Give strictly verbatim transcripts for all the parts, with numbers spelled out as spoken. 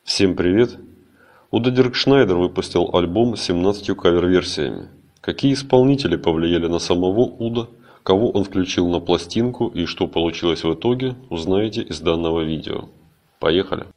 Всем привет! Уда Диркшнайдер выпустил альбом с семнадцатью кавер-версиями. Какие исполнители повлияли на самого Уда, кого он включил на пластинку и что получилось в итоге, узнаете из данного видео. Поехали!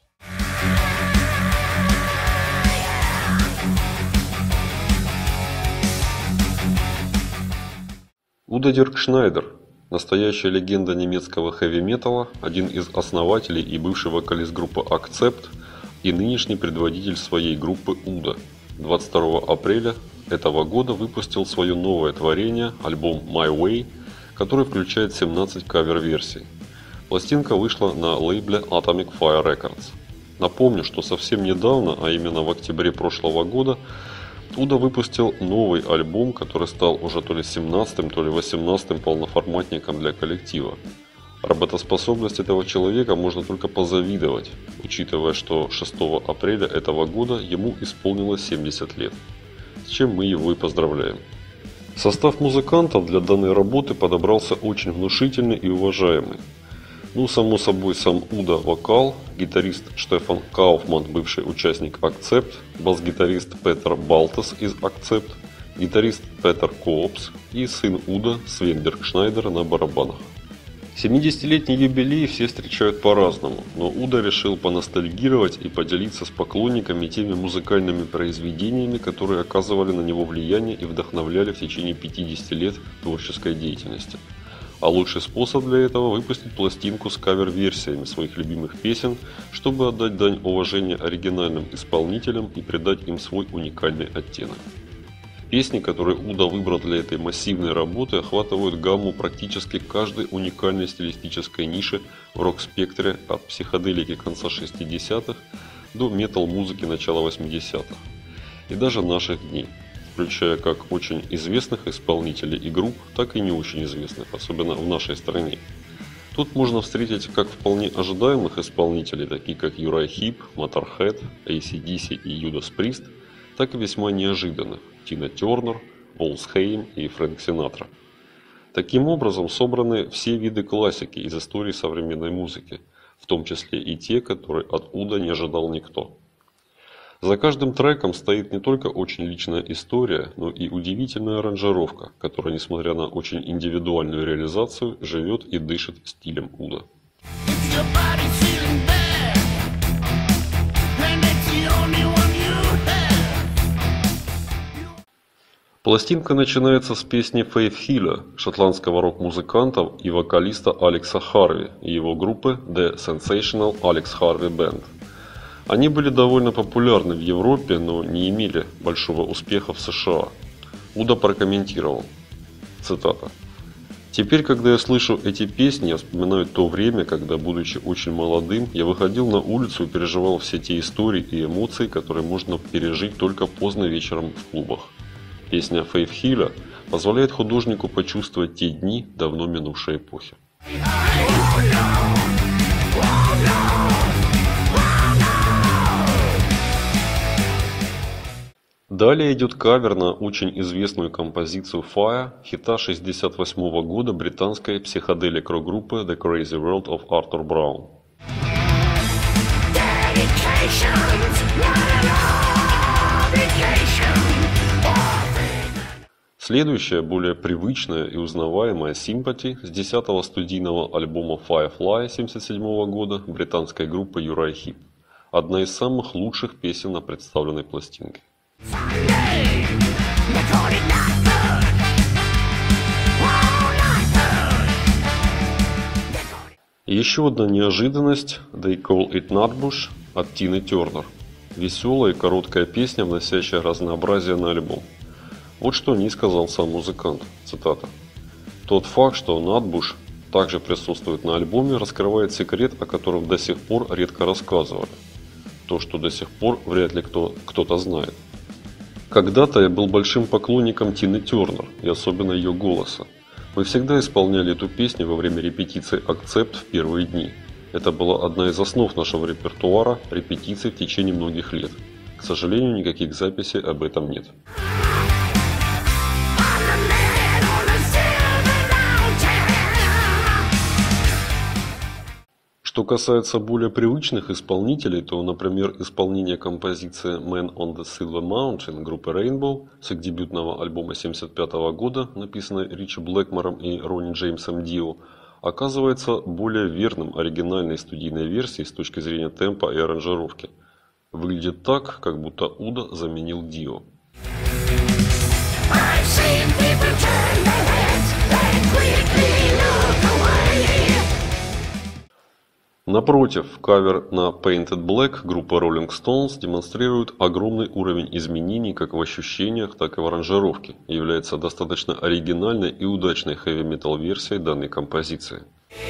Уда Диркшнайдер – настоящая легенда немецкого хэви-металла, один из основателей и бывший вокалист группы Accept и нынешний предводитель своей группы Уда. двадцать второго апреля этого года выпустил свое новое творение, альбом My Way, который включает семнадцать кавер-версий. Пластинка вышла на лейбле Atomic Fire Records. Напомню, что совсем недавно, а именно в октябре прошлого года, Уда выпустил новый альбом, который стал уже то ли семнадцатым, то ли восемнадцатым полноформатником для коллектива. Работоспособность этого человека можно только позавидовать, учитывая, что шестого апреля этого года ему исполнилось семьдесят лет, с чем мы его и поздравляем. Состав музыкантов для данной работы подобрался очень внушительный и уважаемый. Ну, само собой, сам Уда вокал, гитарист Штефан Кауфман, бывший участник Accept, бас-гитарист Петер Балтес из Accept, гитарист Петер Коопс и сын Уда Свен Диркшнайдер на барабанах. семидесятилетний юбилей все встречают по-разному, но Уда решил поностальгировать и поделиться с поклонниками теми музыкальными произведениями, которые оказывали на него влияние и вдохновляли в течение пятидесяти лет творческой деятельности. А лучший способ для этого – выпустить пластинку с кавер-версиями своих любимых песен, чтобы отдать дань уважения оригинальным исполнителям и придать им свой уникальный оттенок. Песни, которые Уда выбрал для этой массивной работы, охватывают гамму практически каждой уникальной стилистической ниши в рок-спектре от психоделики конца шестидесятых до метал-музыки начала восьмидесятых и даже наших дней, включая как очень известных исполнителей и групп, так и не очень известных, особенно в нашей стране. Тут можно встретить как вполне ожидаемых исполнителей, такие как Юрай Хип, Motorhead, эй си ди си и Judas Priest, так и весьма неожиданных – Тина Тернер, Олс Хейм и Фрэнк Синатра. Таким образом собраны все виды классики из истории современной музыки, в том числе и те, которые от Уда не ожидал никто. За каждым треком стоит не только очень личная история, но и удивительная аранжировка, которая, несмотря на очень индивидуальную реализацию, живет и дышит стилем Уда. Пластинка начинается с песни Faith Healer, шотландского рок-музыканта и вокалиста Алекса Харви и его группы The Sensational Alex Harvey Band. Они были довольно популярны в Европе, но не имели большого успеха в США. Уда прокомментировал, цитата: «Теперь, когда я слышу эти песни, я вспоминаю то время, когда, будучи очень молодым, я выходил на улицу и переживал все те истории и эмоции, которые можно пережить только поздно вечером в клубах. Песня Faith Healer позволяет художнику почувствовать те дни давно минувшей эпохи». Далее идет кавер на очень известную композицию Fire, хита шестьдесят восьмого года британской психоделик рок-группы The Crazy World of Arthur Brown. Следующая, более привычная и узнаваемая Sympathy с десятого студийного альбома Firefly семьдесят седьмого года британской группы Юрай Хип. Одна из самых лучших песен на представленной пластинке. Еще одна неожиданность They Call It Nutbush от Тины Тернер. Веселая и короткая песня, вносящая разнообразие на альбом. Вот что о ней сказал сам музыкант, цитата: «Тот факт, что Nutbush также присутствует на альбоме, раскрывает секрет, о котором до сих пор редко рассказывали. То, что до сих пор вряд ли кто, кто-то знает. Когда-то я был большим поклонником Тины Тернер, и особенно ее голоса. Мы всегда исполняли эту песню во время репетиций Accept в первые дни. Это была одна из основ нашего репертуара, репетиций в течение многих лет. К сожалению, никаких записей об этом нет». Что касается более привычных исполнителей, то, например, исполнение композиции Man on the Silver Mountain группы Rainbow с их дебютного альбома семьдесят пятого года, написанной Ричи Блэкмором и Ронни Джеймсом Дио, оказывается более верным оригинальной студийной версии с точки зрения темпа и аранжировки. Выглядит так, как будто Уда заменил Дио. Напротив, кавер на Painted Black группы Rolling Stones демонстрирует огромный уровень изменений как в ощущениях, так и в аранжировке, и является достаточно оригинальной и удачной хэви-метал версией данной композиции.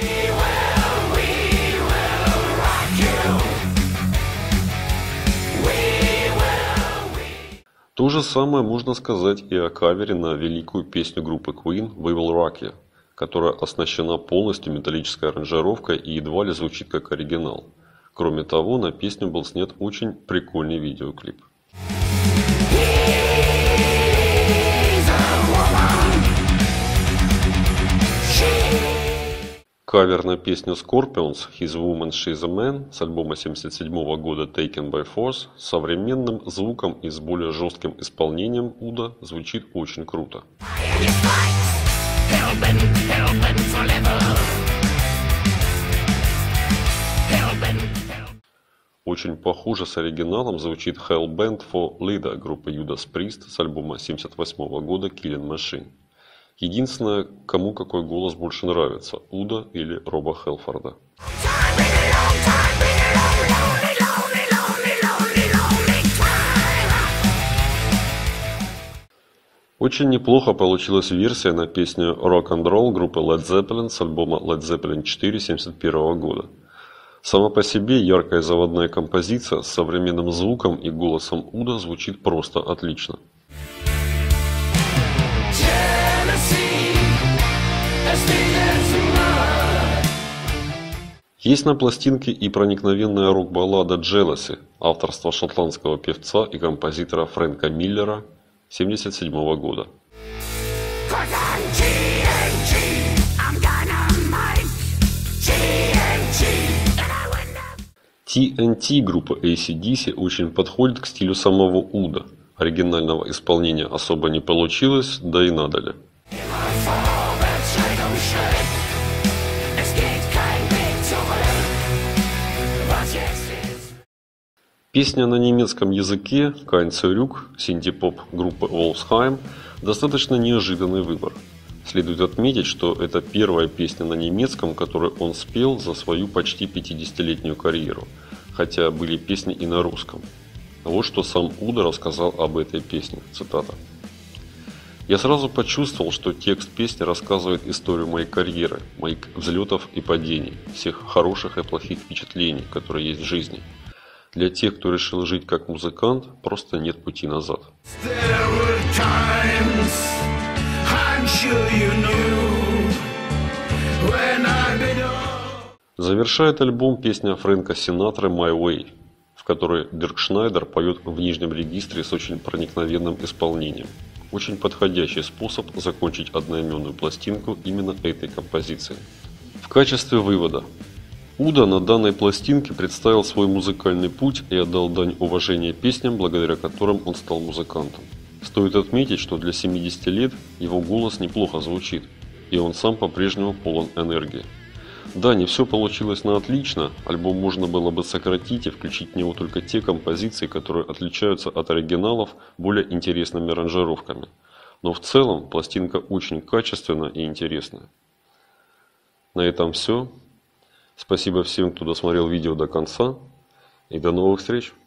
То же самое можно сказать и о кавере на великую песню группы Queen «We Will Rock You», которая оснащена полностью металлической аранжировкой и едва ли звучит как оригинал. Кроме того, на песню был снят очень прикольный видеоклип. Кавер на песню Scorpions «His Woman, She's a Man» с альбома семьдесят седьмого года «Taken by Force» с современным звуком и с более жестким исполнением Уда звучит очень круто. Очень похоже с оригиналом звучит Hellbent for Leader группы Judas Priest с альбома семьдесят восьмого года Killing Machine. Единственное, кому какой голос больше нравится, Уда или Роба Хелфорда. Очень неплохо получилась версия на песню Rock and Roll группы Led Zeppelin с альбома Led Zeppelin четыре семьдесят первого года. Сама по себе яркая заводная композиция с современным звуком и голосом Уда звучит просто отлично. Есть на пластинке и проникновенная рок-баллада «Jealousy» авторства шотландского певца и композитора Фрэнка Миллера семьдесят седьмого года. ти эн ти группы эй си ди си очень подходит к стилю самого Уда. Оригинального исполнения особо не получилось, да и надо ли. Песня на немецком языке «Kein Zurück» синти-поп группы Wolfsheim достаточно неожиданный выбор. Следует отметить, что это первая песня на немецком, которую он спел за свою почти пятидесятилетнюю карьеру, хотя были песни и на русском. Вот что сам Уда рассказал об этой песне, цитата. «Я сразу почувствовал, что текст песни рассказывает историю моей карьеры, моих взлетов и падений, всех хороших и плохих впечатлений, которые есть в жизни. Для тех, кто решил жить как музыкант, просто нет пути назад». Завершает альбом песня Фрэнка Синатры «My Way», в которой Дирк Шнайдер поет в нижнем регистре с очень проникновенным исполнением. Очень подходящий способ закончить одноименную пластинку именно этой композицией. В качестве вывода. Уда на данной пластинке представил свой музыкальный путь и отдал дань уважения песням, благодаря которым он стал музыкантом. Стоит отметить, что для семидесяти лет его голос неплохо звучит, и он сам по-прежнему полон энергии. Да, не все получилось на отлично, альбом можно было бы сократить и включить в него только те композиции, которые отличаются от оригиналов более интересными аранжировками. Но в целом пластинка очень качественная и интересная. На этом все. Спасибо всем, кто досмотрел видео до конца, и до новых встреч!